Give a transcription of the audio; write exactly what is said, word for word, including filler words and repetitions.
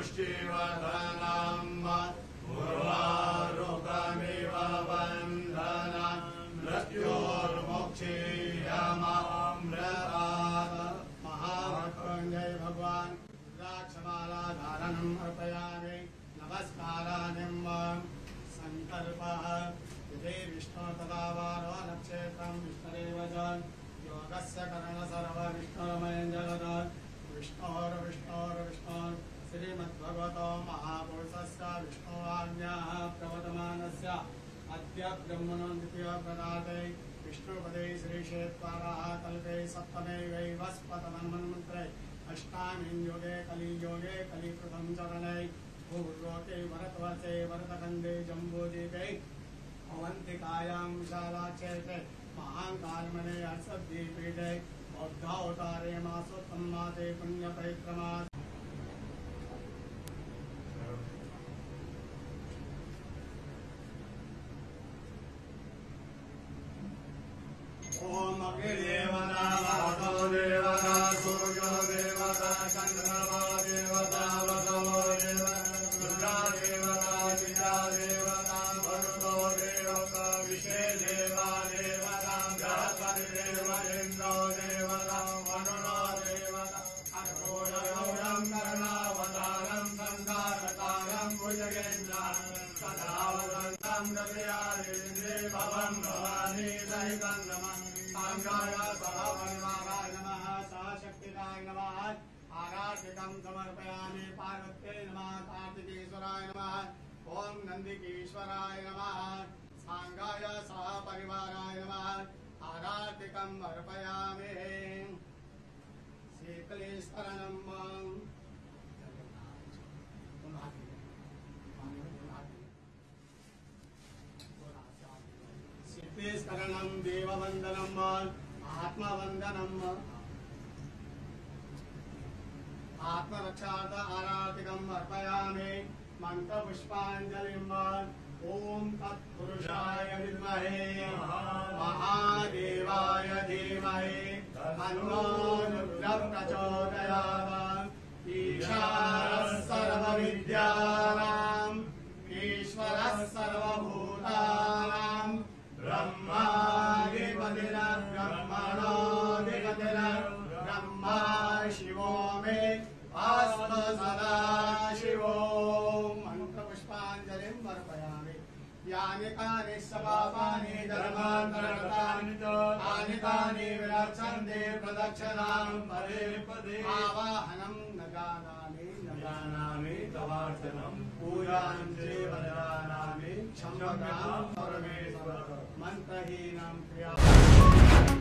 पुष्टिवर्धनम् उर्वारुकमिव बन्धनम् मृत्योर्मुक्षीयममृतात् महामृत्युञ्जय भगवान् रुद्राक्षमाला धारणम् अर्पयामि नमस्कारानिम् संकल्पः यदि विष्णु तदा वारो नक्षत्रं विष्णुरेव च योगस्य करण सर्व विष्णुरमयं जगत् विष्णोर्विष्णोर्विष्णोर् श्रीमद्भगवतो महापुरुषस्य विष्णुवाज्ञाः प्रवर्तमानस्य अद्य ब्रह्मणो द्वितीयप्रदाते विष्णुपदे श्रीक्षेत्राः कल्पे सप्तमे वैवस्पतमन्मन्त्रे अष्टामीं योगे कलियोगे कलिप्रथम चरणे भूर्लोके भरतवर्षे भरतखण्डे जम्बूद्वीपे अवन्तिकायां विशालाक्षेत्रे महाकालमणे हर्षद्वीपीठे बौद्धावतारे मासोत्तम मासे पुण्यपवित्रमास ओम अग्निदेवता भगवतो देवता सूर्यो देवता चन्द्रमा देवता वसवो देवता देवता पिता देवता भरुतो देवता विषे देवा देवता बृहस्पति देव इन्द्रो देवता वरुणो देवता अघोरघोरं कर्णावतारं संसारकारं भुजगेन्द्रं सदा वदन्तं हृदयादेन्द्रे भवं भवानी सहितं नमः सांगाय सहपरिवाराय नमः सहशक्तिकाय नमः आराधिकं समर्पयामि पार्वत्यै नमः कार्तिकेश्वराय नमः ओम नंदिकेश्वराय नमः सांगाय सहपरिवाराय नमः आराधिकं अर्पयामि शीतलेश्वरनं शीतलेश्वरनं देववन्दनं आत्मवन्दनं आत्मरक्षार्थ आराधिकं अर्पयामि मंत्रपुष्पाञ्जलिं ओम तत्पुरुषाय विद्महे महादेवाय धीमहि तन्नो रुद्रः प्रचोदयात् ईशानः सर्वविद्यानां ईश्वरः सर्वभूतानां ब्रह्माधिपतिर्ब्रह्मणोऽधिपतिर्ब्रह्मा शिवो मे अस्तु सदा शिवो मंत्रपुष्पाञ्जलिं समर्पयामि यानि कानि सपापानि धर्मान्तरकृतानि च तानि तानि विरक्षन्ते प्रदक्षिणां पदे पदे आवाहनं न जानामि न जानामि तवार्चनं पूजां चैव न जानामि क्षम्यतां परमेश्वर मंत्रहीनं क्रिया